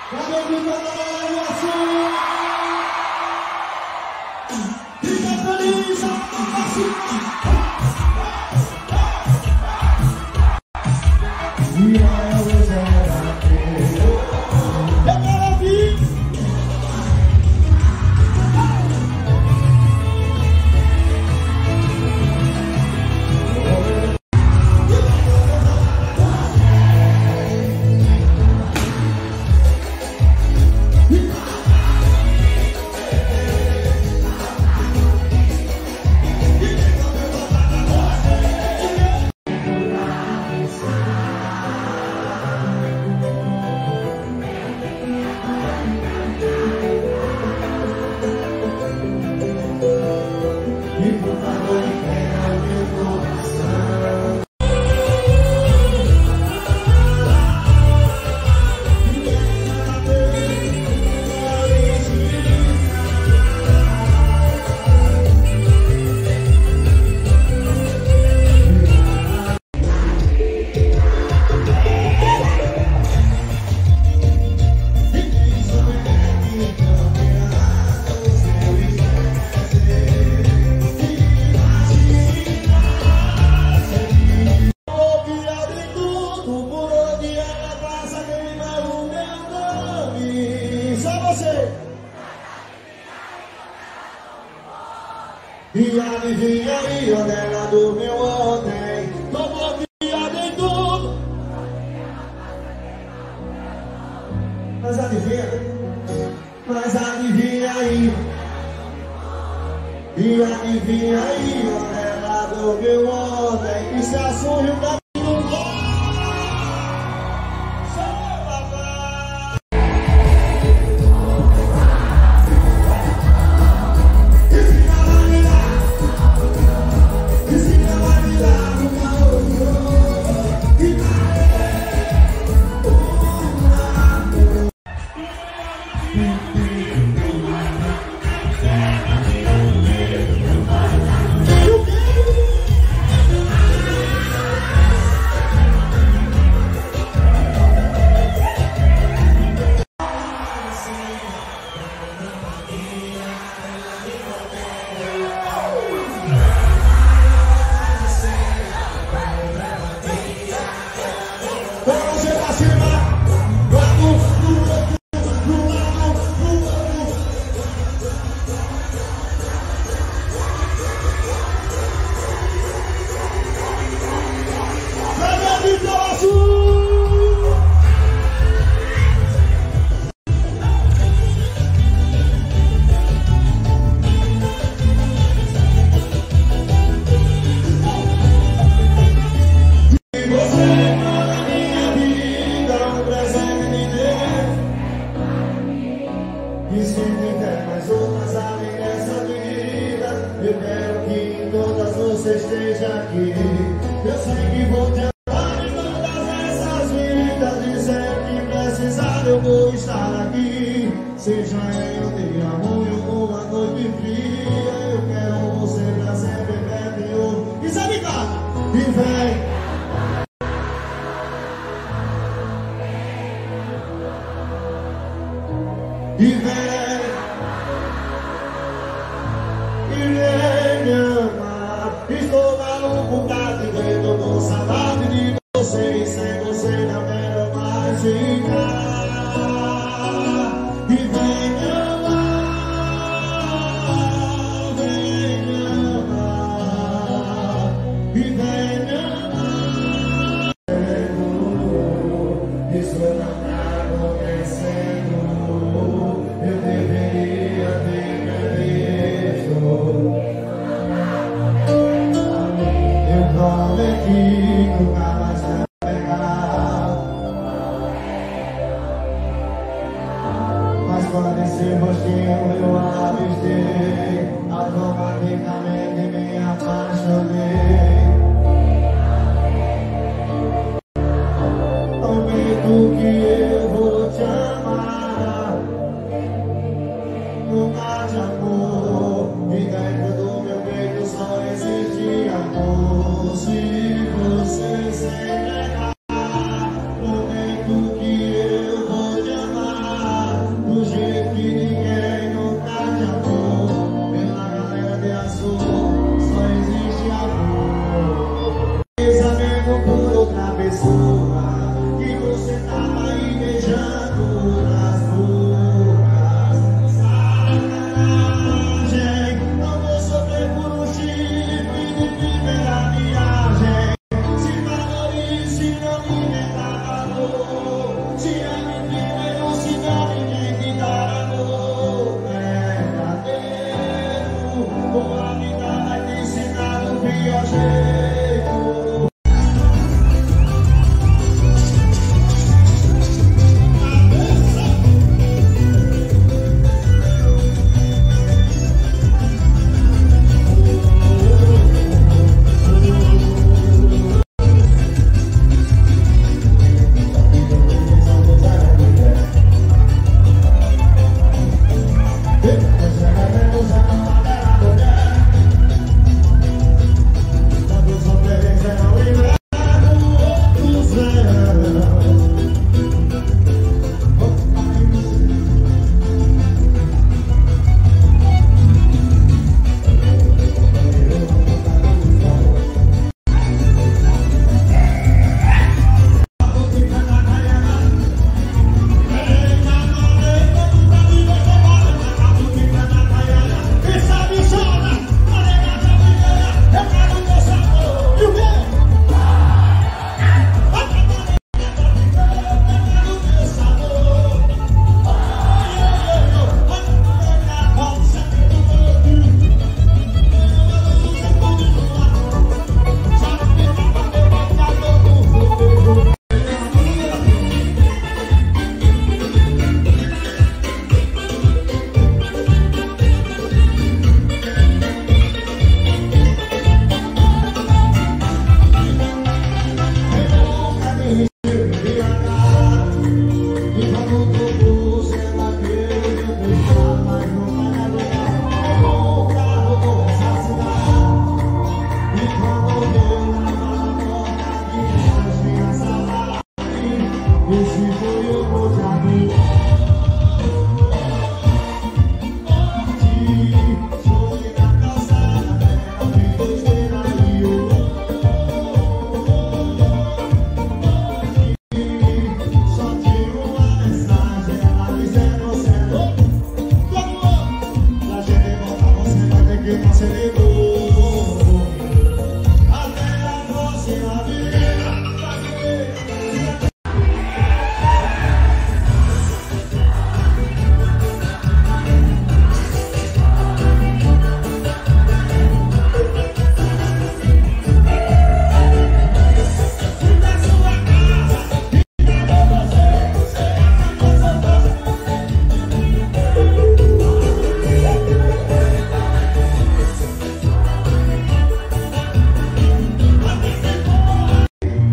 Cadê o Vitor da Galera? Fica feliz, e adivinha aí onde ela dormiu ontem? Tomou piada em tudo. Mas adivinha aí. E adivinha aí onde ela dormiu ontem? E se assume o caminho. Esteja aqui, eu sei que vou te amar em todas essas vidas. Dizer que precisar eu vou estar aqui. Seja em um dia ruim ou uma noite fria, eu quero você pra sempre perto. E sabe cá? E vem. E vem. E vem me amar. Estou maluco pra te ver, tô com saudade de você. E sem você não quero mais ficar. E vem me amar, vem me amar. E vem me amar. Isso não tá acontecendo. Eu deveria ter visto. Que nunca mais vai pegar. Mas quando esse rostinho eu avistei, automaticamente me apaixonei. Prometo que eu vou te amar, nunca te amor. E dentro do meu peito só existe amor. Se você se negar, prometo que eu vou te amar. pessoa que você tava aí beijando nas bocas. Sacanagem, não vou sofrer por um chifre de primeira viagem. Se valorize, não me meta valor. Se ame primeiro, se não ninguém te dá amor. Verdadeiro, com a vida vai te ensinar do pior jeito.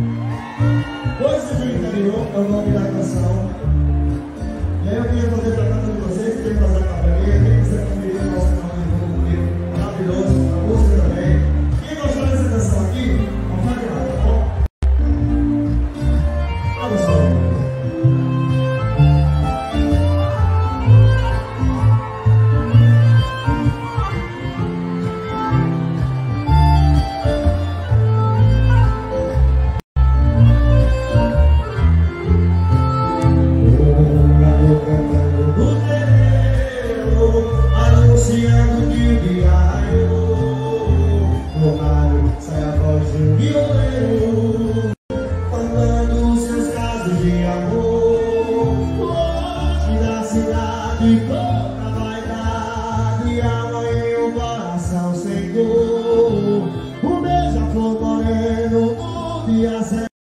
É o nome da canção. E aí eu queria fazer pra